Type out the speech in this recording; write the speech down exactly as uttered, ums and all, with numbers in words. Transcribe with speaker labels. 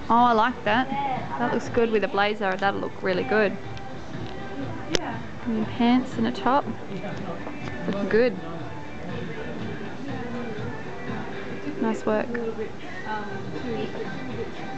Speaker 1: Oh, I like that. That looks good with a blazer. That'll look really good. And pants and a top. Looking good. Nice work.